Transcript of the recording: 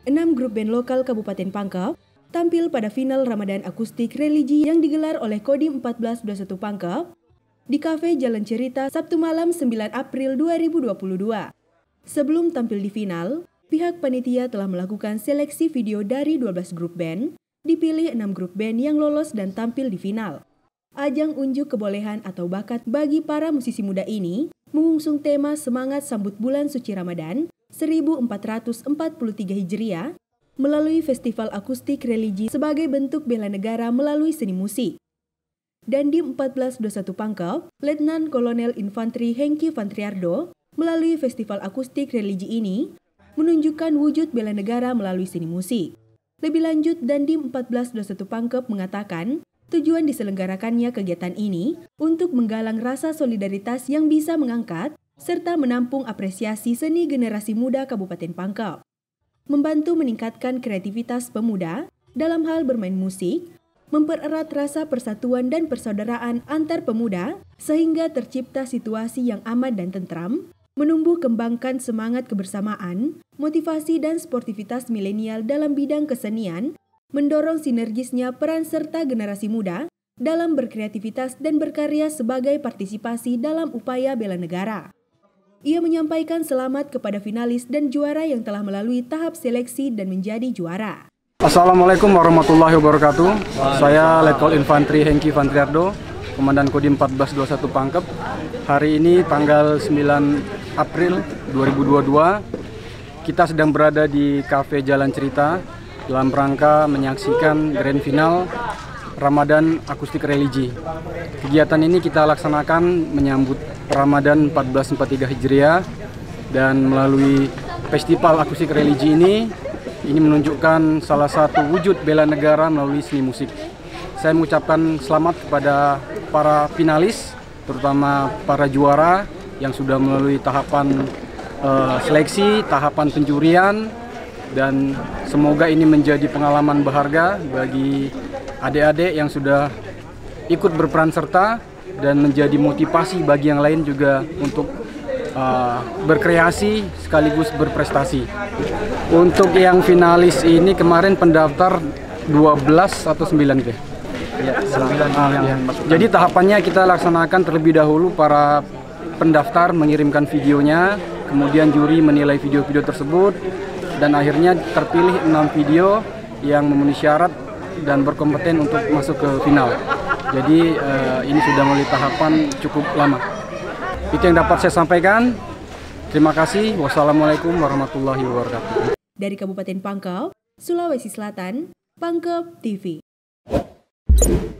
6 grup band lokal Kabupaten Pangkep tampil pada final Ramadan Akustik Religi yang digelar oleh Kodim 1421 Pangkep di Cafe Jalan Cerita Sabtu malam 9 April 2022. Sebelum tampil di final, pihak panitia telah melakukan seleksi video dari 12 grup band, dipilih 6 grup band yang lolos dan tampil di final. Ajang unjuk kebolehan atau bakat bagi para musisi muda ini mengusung tema semangat sambut bulan suci Ramadan 1443 Hijriah melalui Festival Akustik Religi sebagai bentuk bela negara melalui seni musik. Dandim 1421 Pangkep, Letnan Kolonel Infantri Hengki Fantriardo melalui Festival Akustik Religi ini menunjukkan wujud bela negara melalui seni musik. Lebih lanjut, Dandim 1421 Pangkep mengatakan tujuan diselenggarakannya kegiatan ini untuk menggalang rasa solidaritas yang bisa mengangkat serta menampung apresiasi seni generasi muda Kabupaten Pangkep, membantu meningkatkan kreativitas pemuda dalam hal bermain musik, mempererat rasa persatuan dan persaudaraan antar pemuda sehingga tercipta situasi yang aman dan tentram, menumbuh kembangkan semangat kebersamaan, motivasi dan sportivitas milenial dalam bidang kesenian, mendorong sinergisnya peran serta generasi muda dalam berkreativitas dan berkarya sebagai partisipasi dalam upaya bela negara. Ia menyampaikan selamat kepada finalis dan juara yang telah melalui tahap seleksi dan menjadi juara. Assalamualaikum warahmatullahi wabarakatuh. Saya Letkol Infantri Hengki Fantriardo, Komandan Kodim 1421 Pangkep. Hari ini tanggal 9 April 2022, kita sedang berada di Cafe Jalan Cerita dalam rangka menyaksikan grand final Ramadan Akustik Religi. Kegiatan ini kita laksanakan menyambut Ramadan 1443 Hijriah, dan melalui Festival Akustik Religi ini menunjukkan salah satu wujud bela negara melalui seni musik. Saya mengucapkan selamat kepada para finalis, terutama para juara yang sudah melalui tahapan seleksi, tahapan penjurian, dan semoga ini menjadi pengalaman berharga bagi adik-adik yang sudah ikut berperan serta dan menjadi motivasi bagi yang lain juga untuk berkreasi sekaligus berprestasi. Untuk yang finalis ini kemarin pendaftar 12 atau 9 deh. Ya, Jadi tahapannya kita laksanakan terlebih dahulu, para pendaftar mengirimkan videonya, kemudian juri menilai video-video tersebut, dan akhirnya terpilih 6 video yang memenuhi syarat dan berkompeten untuk masuk ke final. Jadi ini sudah melalui tahapan cukup lama. Itu yang dapat saya sampaikan. Terima kasih. Wassalamualaikum warahmatullahi wabarakatuh. Dari Kabupaten Pangkep, Sulawesi Selatan, Pangkep TV.